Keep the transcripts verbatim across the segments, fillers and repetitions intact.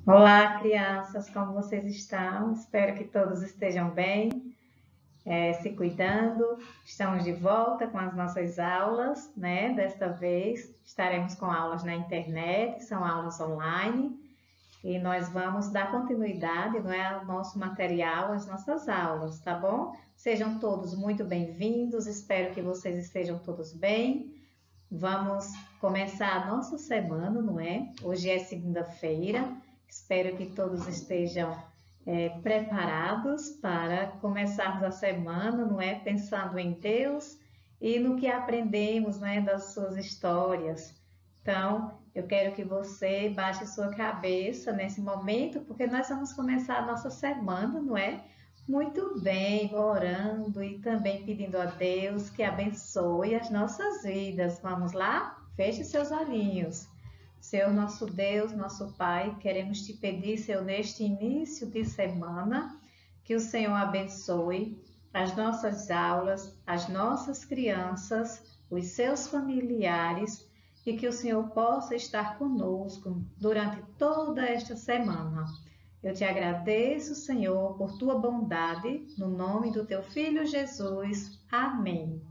Olá, crianças, como vocês estão? Espero que todos estejam bem, eh, se cuidando. Estamos de volta com as nossas aulas, né? Desta vez estaremos com aulas na internet, são aulas online, e nós vamos dar continuidade, não é, ao nosso material, às nossas aulas, tá bom? Sejam todos muito bem-vindos, espero que vocês estejam todos bem. Vamos começar a nossa semana, não é? Hoje é segunda-feira. Espero que todos estejam é, preparados para começarmos a semana, não é? Pensando em Deus e no que aprendemos, né, das suas histórias. Então, eu quero que você baixe sua cabeça nesse momento, porque nós vamos começar a nossa semana, não é? Muito bem, orando e também pedindo a Deus que abençoe as nossas vidas. Vamos lá? Feche seus olhinhos. Senhor, nosso Deus, nosso Pai, queremos te pedir, Senhor, neste início de semana, que o Senhor abençoe as nossas aulas, as nossas crianças, os seus familiares e que o Senhor possa estar conosco durante toda esta semana. Eu te agradeço, Senhor, por tua bondade, no nome do teu Filho Jesus. Amém.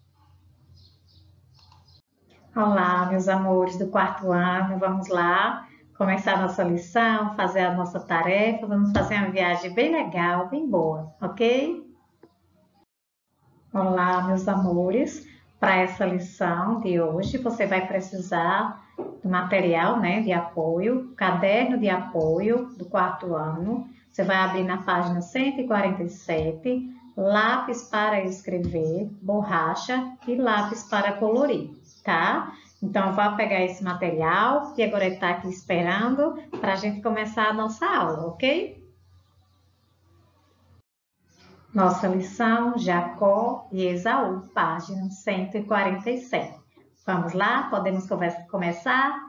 Olá, meus amores do quarto ano, vamos lá começar a nossa lição, fazer a nossa tarefa, vamos fazer uma viagem bem legal, bem boa, ok? Olá, meus amores, para essa lição de hoje você vai precisar do material, né, de apoio, caderno de apoio do quarto ano, você vai abrir na página cento e quarenta e sete, lápis para escrever, borracha e lápis para colorir. Tá? Então, vou pegar esse material que agora está aqui esperando para a gente começar a nossa aula, ok? Nossa lição, Jacó e Esaú, página cento e quarenta e sete. Vamos lá? Podemos começar?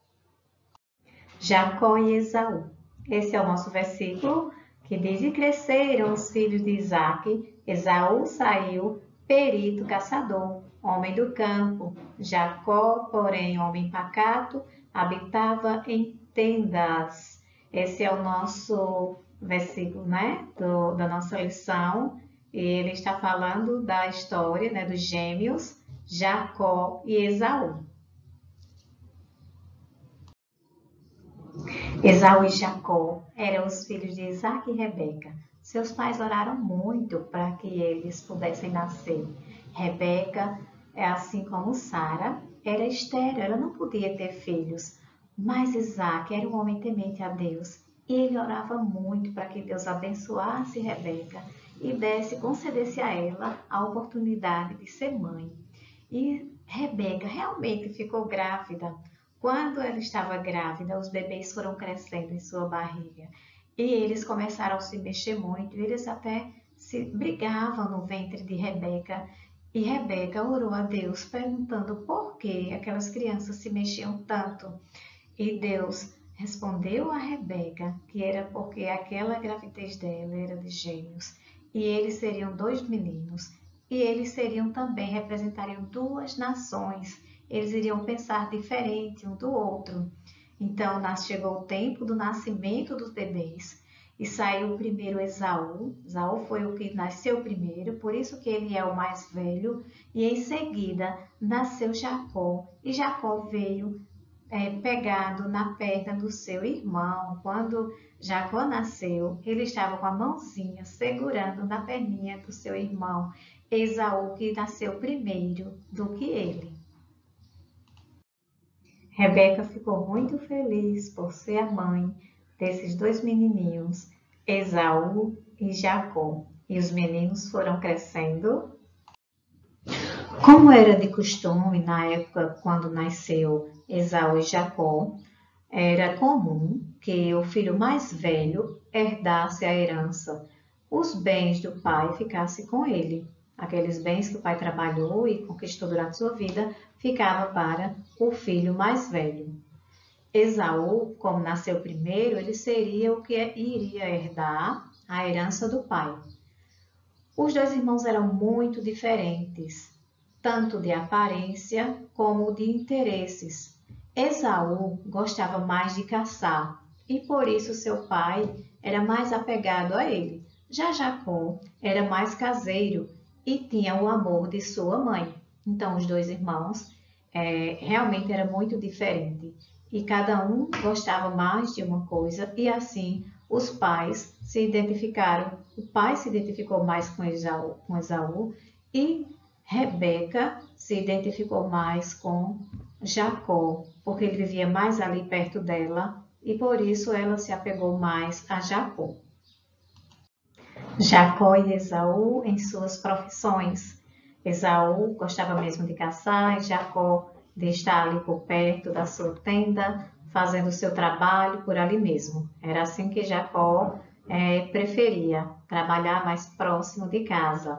Jacó e Esaú. Esse é o nosso versículo que diz: E cresceram os filhos de Isaque, Esaú saiu perito caçador, homem do campo. Jacó, porém, homem pacato, habitava em tendas. Esse é o nosso versículo, né, do, da nossa lição. E ele está falando da história, né, dos gêmeos Jacó e Esaú. Esaú e Jacó eram os filhos de Isaque e Rebeca. Seus pais oraram muito para que eles pudessem nascer. Rebeca, assim como Sara, era estéril, ela não podia ter filhos. Mas Isaque era um homem temente a Deus e ele orava muito para que Deus abençoasse Rebeca e desse, concedesse a ela a oportunidade de ser mãe. E Rebeca realmente ficou grávida. Quando ela estava grávida, os bebês foram crescendo em sua barriga e eles começaram a se mexer muito. Eles até se brigavam no ventre de Rebeca. E Rebeca orou a Deus perguntando por que aquelas crianças se mexiam tanto. E Deus respondeu a Rebeca que era porque aquela gravidez dela era de gêmeos. E eles seriam dois meninos. E eles seriam também, representariam duas nações. Eles iriam pensar diferente um do outro. Então, chegou o tempo do nascimento dos bebês e saiu primeiro Esaú. Esaú foi o que nasceu primeiro, por isso que ele é o mais velho. E em seguida nasceu Jacó. E Jacó veio é, pegado na perna do seu irmão. Quando Jacó nasceu, ele estava com a mãozinha segurando na perninha do seu irmão Esaú, que nasceu primeiro do que ele. Rebeca ficou muito feliz por ser a mãe desses dois menininhos, Esaú e Jacó. E os meninos foram crescendo. Como era de costume na época quando nasceu Esaú e Jacó, era comum que o filho mais velho herdasse a herança. Os bens do pai ficassem com ele. Aqueles bens que o pai trabalhou e conquistou durante sua vida, ficava para o filho mais velho. Esaú, como nasceu primeiro, ele seria o que iria herdar a herança do pai. Os dois irmãos eram muito diferentes, tanto de aparência como de interesses. Esaú gostava mais de caçar e por isso seu pai era mais apegado a ele. Já Jacó era mais caseiro e tinha o amor de sua mãe. Então, os dois irmãos é, realmente era muito diferente e cada um gostava mais de uma coisa e assim os pais se identificaram. O pai se identificou mais com Esaú, com Esaú e Rebeca se identificou mais com Jacó, porque ele vivia mais ali perto dela e por isso ela se apegou mais a Jacó. Jacó e Esaú em suas profissões. Esaú gostava mesmo de caçar e Jacó de estar ali por perto da sua tenda, fazendo o seu trabalho por ali mesmo. Era assim que Jacó é, preferia, trabalhar mais próximo de casa.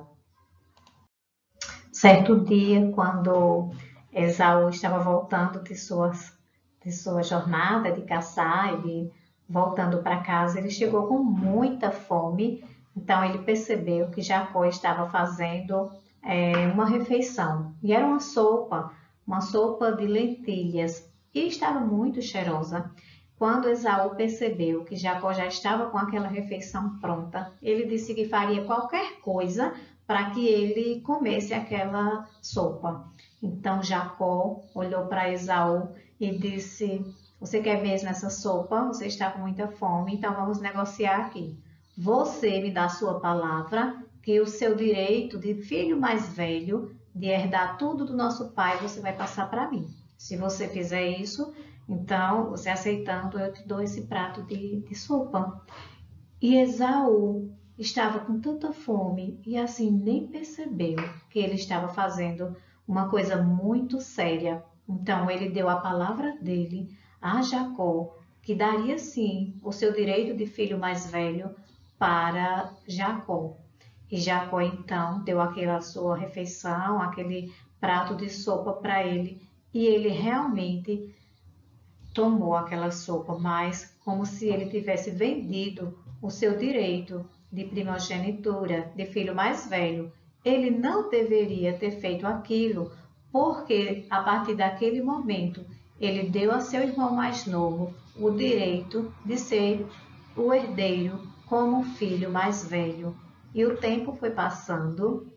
Certo dia, quando Esaú estava voltando de, suas, de sua jornada de caçar e de, voltando para casa, ele chegou com muita fome. Então ele percebeu que Jacó estava fazendo é, uma refeição e era uma sopa, uma sopa de lentilhas e estava muito cheirosa. Quando Esaú percebeu que Jacó já estava com aquela refeição pronta, ele disse que faria qualquer coisa para que ele comesse aquela sopa. Então Jacó olhou para Esaú e disse: "Você quer mesmo essa sopa? Você está com muita fome, então vamos negociar aqui. Você me dá a sua palavra que o seu direito de filho mais velho, de herdar tudo do nosso pai, você vai passar para mim. Se você fizer isso, então, você aceitando, eu te dou esse prato de, de sopa." E Esaú estava com tanta fome e assim nem percebeu que ele estava fazendo uma coisa muito séria. Então, ele deu a palavra dele a Jacó, que daria sim o seu direito de filho mais velho para Jacó. E Jacó então deu aquela sua refeição, aquele prato de sopa para ele, e ele realmente tomou aquela sopa, mas como se ele tivesse vendido o seu direito de primogenitura, de filho mais velho. Ele não deveria ter feito aquilo, porque a partir daquele momento ele deu a seu irmão mais novo o direito de ser o herdeiro como filho mais velho. E o tempo foi passando.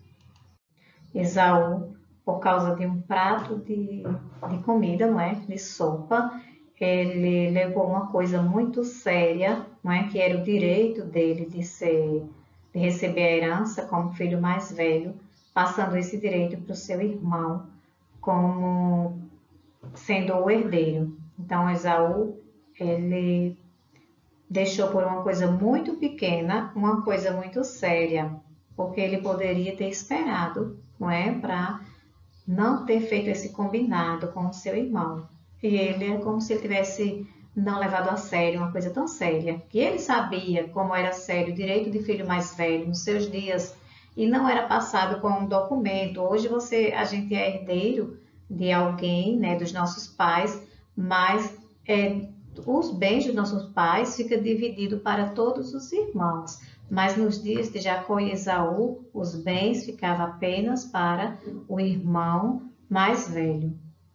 Esaú, por causa de um prato de, de comida, não é? De sopa, ele levou uma coisa muito séria, não é? Que era o direito dele de ser, de receber a herança como filho mais velho, passando esse direito para o seu irmão como sendo o herdeiro. Então Esaú, ele deixou por uma coisa muito pequena, uma coisa muito séria, porque ele poderia ter esperado, não é, para não ter feito esse combinado com o seu irmão. E ele é como se ele tivesse não levado a sério uma coisa tão séria, que ele sabia como era sério o direito de filho mais velho nos seus dias e não era passado com um documento. Hoje você, a gente é herdeiro de alguém, né, dos nossos pais, mas é, os bens dos nossos pais ficam divididos para todos os irmãos. Mas nos dias de Jacó e Esaú, os bens ficavam apenas para o irmão mais velho.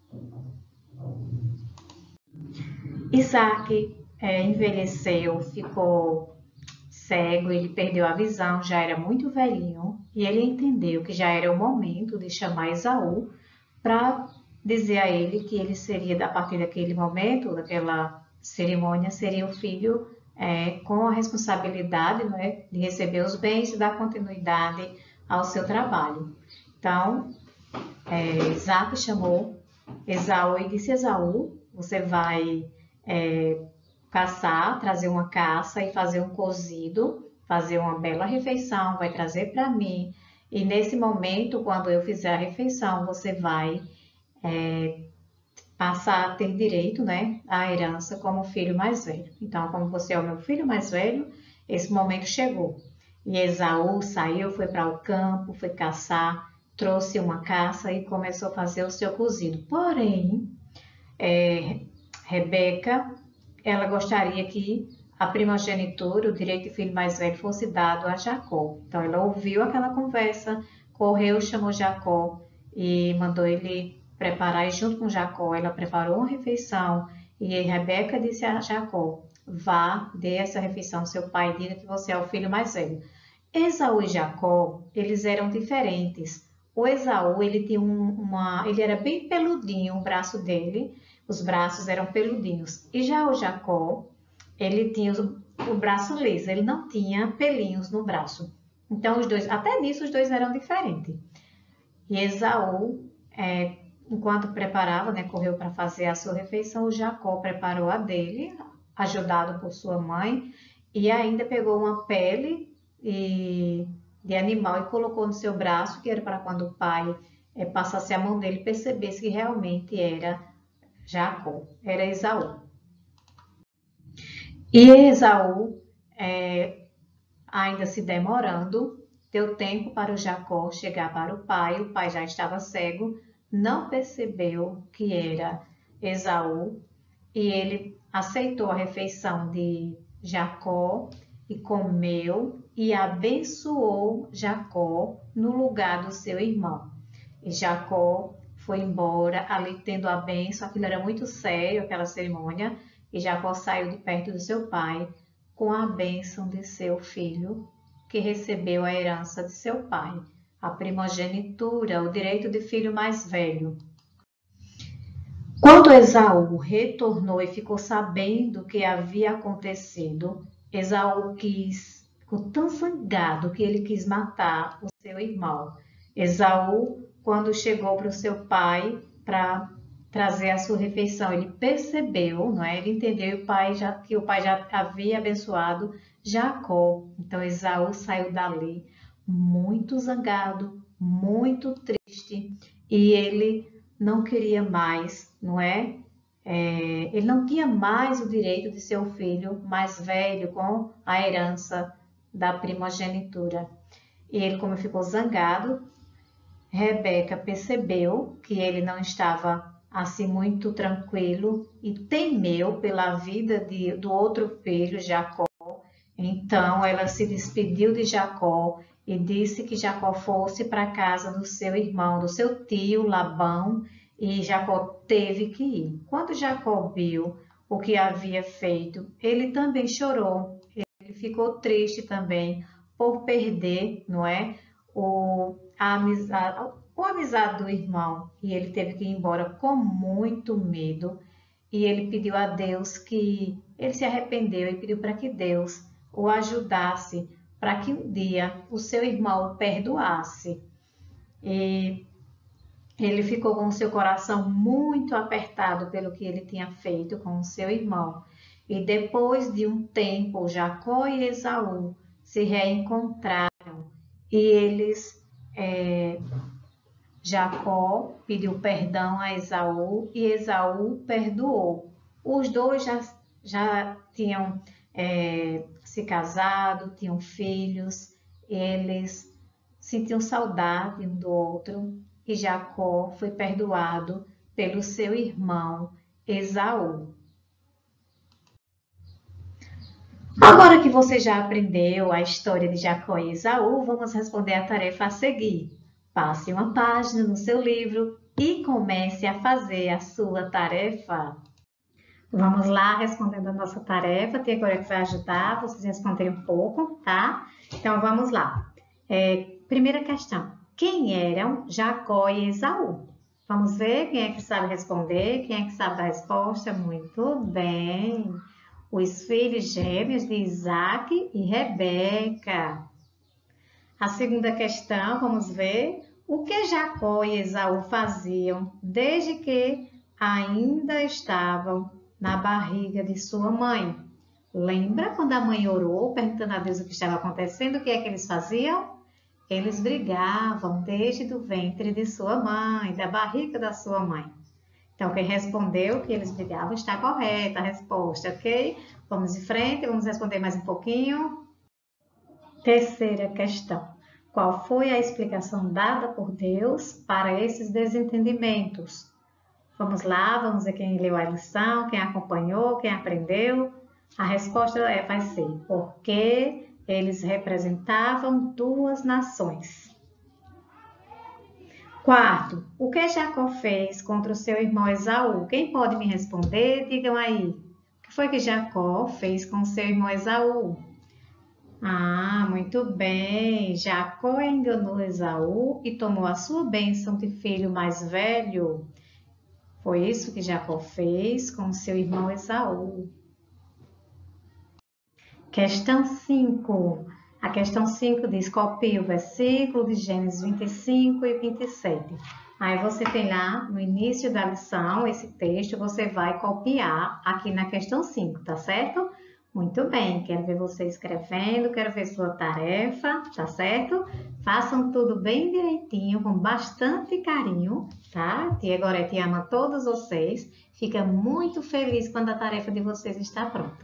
Isaac é, envelheceu, ficou cego, ele perdeu a visão, já era muito velhinho, e ele entendeu que já era o momento de chamar Esaú para dizer a ele que ele seria, a partir daquele momento, daquela cerimônia, seria o filho é, com a responsabilidade, não é, de receber os bens e dar continuidade ao seu trabalho. Então, é, Isaac chamou Esaú e disse: Esaú, você vai é, caçar, trazer uma caça e fazer um cozido, fazer uma bela refeição, vai trazer para mim. E nesse momento, quando eu fizer a refeição, você vai é, passar a ter direito, né, à herança como filho mais velho. Então, como você é o meu filho mais velho, esse momento chegou. E Esaú saiu, foi para o campo, foi caçar, trouxe uma caça e começou a fazer o seu cozido. Porém, é, Rebeca, ela gostaria que a primogenitura, o direito de filho mais velho, fosse dado a Jacó. Então, ela ouviu aquela conversa, correu, chamou Jacó e mandou ele preparar. E junto com Jacó, ela preparou uma refeição. E Rebeca disse a Jacó: vá, dê essa refeição ao seu pai e diga que você é o filho mais velho. Esaú e Jacó, eles eram diferentes. O Esaú, ele tinha um, uma, ele era bem peludinho, o braço dele, os braços eram peludinhos. E já o Jacó, ele tinha o, o braço liso, ele não tinha pelinhos no braço. Então, os dois, até nisso, os dois eram diferentes. E Esaú, é, enquanto preparava, né, correu para fazer a sua refeição, o Jacó preparou a dele, ajudado por sua mãe, e ainda pegou uma pele e, de animal e colocou no seu braço, que era para quando o pai é, passasse a mão dele, percebesse que realmente era Jacó, era Esaú. E Esaú, é, ainda se demorando, deu tempo para o Jacó chegar para o pai, o pai já estava cego, não percebeu que era Esaú e ele aceitou a refeição de Jacó e comeu e abençoou Jacó no lugar do seu irmão. E Jacó foi embora ali tendo a bênção, aquilo era muito sério, aquela cerimônia, e Jacó saiu de perto do seu pai com a bênção de seu filho, que recebeu a herança de seu pai, a primogenitura, o direito de filho mais velho. Quando Esaú retornou e ficou sabendo o que havia acontecido, Esaú quis, ficou tão zangado que ele quis matar o seu irmão. Esaú, quando chegou para o seu pai para trazer a sua refeição, ele percebeu, não é? Ele entendeu o pai já, que o pai já havia abençoado Jacó. Então Esaú saiu dali muito zangado, muito triste, e ele não queria mais, não é? é? Ele não tinha mais o direito de ser o filho mais velho com a herança da primogenitura. E ele, como ficou zangado, Rebeca percebeu que ele não estava assim muito tranquilo e temeu pela vida de, do outro filho, Jacó. Então ela se despediu de Jacó e disse que Jacó fosse para a casa do seu irmão, do seu tio Labão, e Jacó teve que ir. Quando Jacó viu o que havia feito, ele também chorou, ele ficou triste também por perder, não é, o, a amizade, o amizade do irmão, e ele teve que ir embora com muito medo, e ele pediu a Deus que, ele se arrependeu e pediu para que Deus o ajudasse, para que um dia o seu irmão o perdoasse. E ele ficou com o seu coração muito apertado pelo que ele tinha feito com o seu irmão. E depois de um tempo, Jacó e Esaú se reencontraram e eles, é, Jacó pediu perdão a Esaú e Esaú perdoou. Os dois já, já tinham é, se casado, tinham filhos, eles sentiam saudade um do outro e Jacó foi perdoado pelo seu irmão Esaú. Agora que você já aprendeu a história de Jacó e Esaú, vamos responder a tarefa a seguir. Passe uma página no seu livro e comece a fazer a sua tarefa. Vamos lá, respondendo a nossa tarefa. Tem agora que vai ajudar vocês a responderem um pouco, tá? Então, vamos lá. É, primeira questão. Quem eram Jacó e Esaú? Vamos ver quem é que sabe responder, quem é que sabe a resposta. Muito bem. Os filhos gêmeos de Isaac e Rebeca. A segunda questão, vamos ver. O que Jacó e Esaú faziam desde que ainda estavam na barriga de sua mãe? Lembra quando a mãe orou, perguntando a Deus o que estava acontecendo? O que é que eles faziam? Eles brigavam desde o ventre de sua mãe, da barriga da sua mãe. Então, quem respondeu que eles brigavam está correta a resposta, ok? Vamos em frente, vamos responder mais um pouquinho. Terceira questão. Qual foi a explicação dada por Deus para esses desentendimentos? Vamos lá, vamos ver quem leu a lição, quem acompanhou, quem aprendeu. A resposta é, vai ser porque eles representavam duas nações. Quarto, o que Jacó fez contra o seu irmão Esaú? Quem pode me responder? Digam aí. que foi que Jacó fez com seu irmão Esaú? Ah, muito bem. Jacó enganou Esaú e tomou a sua bênção de filho mais velho. Foi isso que Jacó fez com seu irmão Esaú. Questão cinco. A questão cinco diz: copie o versículo de Gênesis vinte e cinco e vinte e sete. Aí você tem lá no início da lição esse texto, você vai copiar aqui na questão cinco, tá certo? Muito bem, quero ver você escrevendo, quero ver sua tarefa, tá certo? Façam tudo bem direitinho, com bastante carinho, tá? Tia Gorete ama todos vocês, fica muito feliz quando a tarefa de vocês está pronta.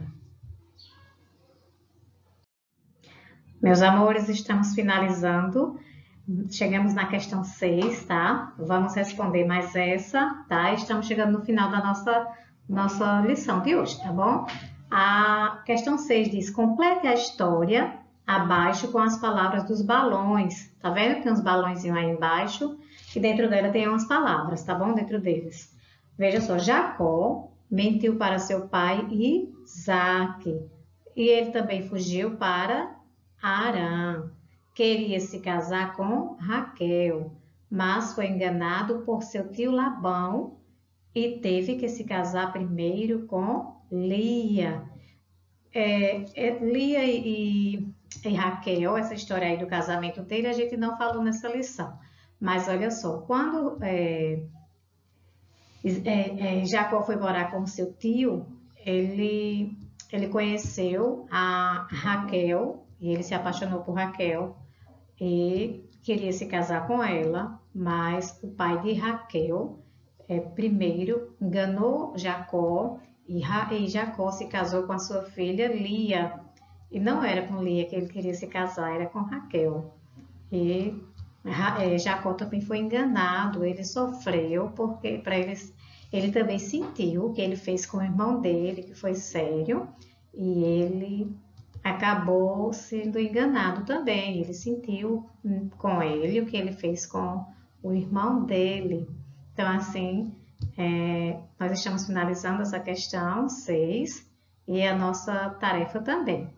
Meus amores, estamos finalizando. Chegamos na questão seis, tá? Vamos responder mais essa, tá? Estamos chegando no final da nossa, nossa lição de hoje, tá bom? A questão seis diz: complete a história abaixo com as palavras dos balões. Tá vendo? Tem uns balõezinhos aí embaixo e dentro dela tem umas palavras, tá bom? Dentro deles. Veja só, Jacó mentiu para seu pai Isaque e ele também fugiu para Harã. Queria se casar com Raquel, mas foi enganado por seu tio Labão e teve que se casar primeiro com Lia. É, é, Lia e, e Raquel, essa história aí do casamento dele, a gente não falou nessa lição. Mas olha só, quando é, é, é, Jacó foi morar com seu tio, ele, ele conheceu a Raquel e ele se apaixonou por Raquel e queria se casar com ela, mas o pai de Raquel é, primeiro enganou Jacó e, Ra, e Jacó se casou com a sua filha Lia. E não era com Lia que ele queria se casar, era com Raquel. E é, Jacó também foi enganado, ele sofreu, porque para ele, ele também sentiu o que ele fez com o irmão dele, que foi sério, e ele acabou sendo enganado também. Ele sentiu com ele o que ele fez com o irmão dele. Então, assim, é, nós estamos finalizando essa questão seis e a nossa tarefa também.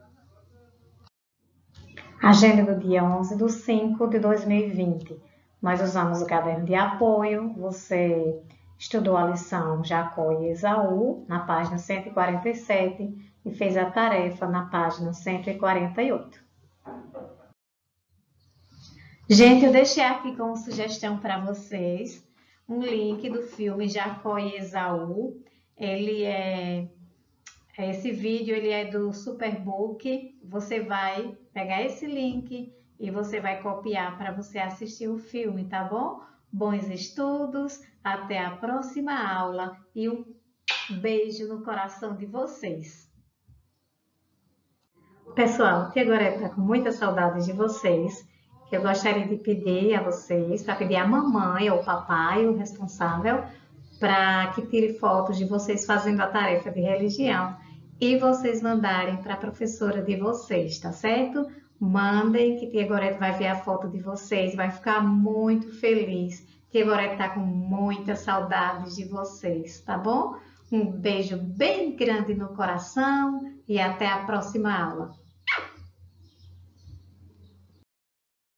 Agenda do dia onze de cinco de dois mil e vinte. Nós usamos o caderno de apoio. Você estudou a lição Jacó e Esaú na página cento e quarenta e sete e fez a tarefa na página cento e quarenta e oito. Gente, eu deixei aqui como sugestão para vocês um link do filme Jacó e Esaú. Ele é esse vídeo ele é do Superbook. Você vai pegar esse link e você vai copiar para você assistir o filme, tá bom? Bons estudos, até a próxima aula e um beijo no coração de vocês. Pessoal, que agora está com muita saudade de vocês, que eu gostaria de pedir a vocês, para pedir a mamãe ou o papai, o responsável, para que tire fotos de vocês fazendo a tarefa de religião e vocês mandarem para a professora de vocês, tá certo? Mandem, que Tia Gorete vai ver a foto de vocês, vai ficar muito feliz. Tia Gorete está com muita saudade de vocês, tá bom? Um beijo bem grande no coração e até a próxima aula.